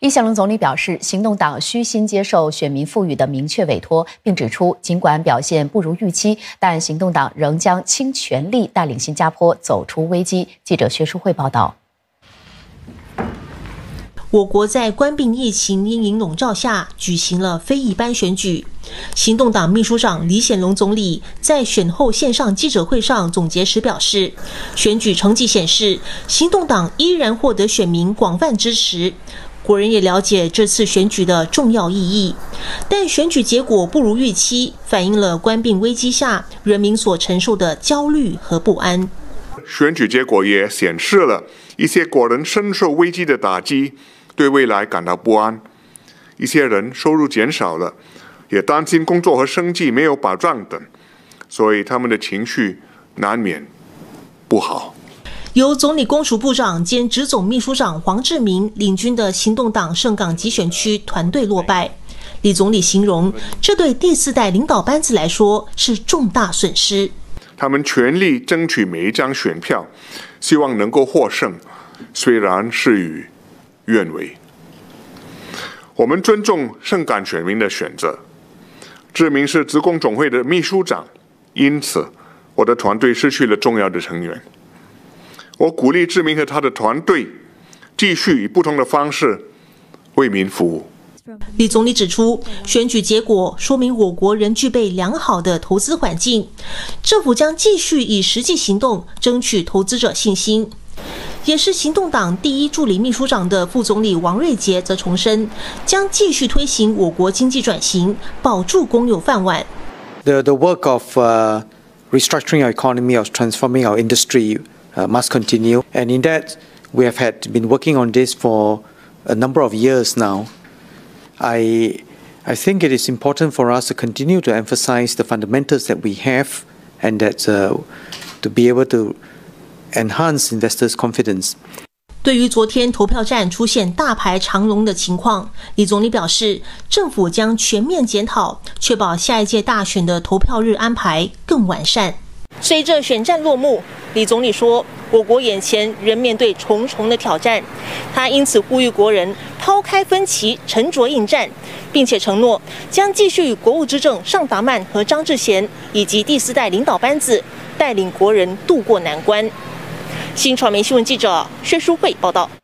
李显龙总理表示，行动党虚心接受选民赋予的明确委托，并指出，尽管表现不如预期，但行动党仍将倾全力带领新加坡走出危机。记者薛淑慧报道。 我国在冠病疫情阴影笼罩下举行了非一般选举。行动党秘书长李显龙总理在选后线上记者会上总结时表示，选举成绩显示，行动党依然获得选民广泛支持。国人也了解这次选举的重要意义，但选举结果不如预期，反映了冠病危机下人民所承受的焦虑和不安。 选举结果也显示了一些国人深受危机的打击，对未来感到不安，一些人收入减少了，也担心工作和生计没有保障等，所以他们的情绪难免不好。 由总理公署部长兼执总秘书长黄志明领军的行动党盛港集选区团队落败。李总理形容，这对第四代领导班子来说是重大损失。 他们全力争取每一张选票，希望能够获胜，虽然事与愿违。我们尊重盛港选民的选择。志明是职工总会的秘书长，因此我的团队失去了重要的成员。我鼓励志明和他的团队继续以不同的方式为民服务。 李总理指出，选举结果说明我国仍具备良好的投资环境，政府将继续以实际行动争取投资者信心。也是行动党第一助理秘书长的副总理王瑞杰则重申，将继续推行我国经济转型，保住公有饭碗。 The work of restructuring our economy, of transforming our industry, must continue, and in that we have been working on this for a number of years now. I think it is important for us to continue to emphasize the fundamentals that we have, and that to be able to enhance investors' confidence. 对于昨天投票站出现大排长龙的情况，李总理表示，政府将全面检讨，确保下一届大选的投票日安排更完善。随着选战落幕，李总理说，我国眼前仍面对重重的挑战，他因此呼吁国人抛开分歧，沉着应战，并且承诺将继续与国务资政尚达曼和张志贤以及第四代领导班子带领国人渡过难关。新传媒新闻记者薛淑慧报道。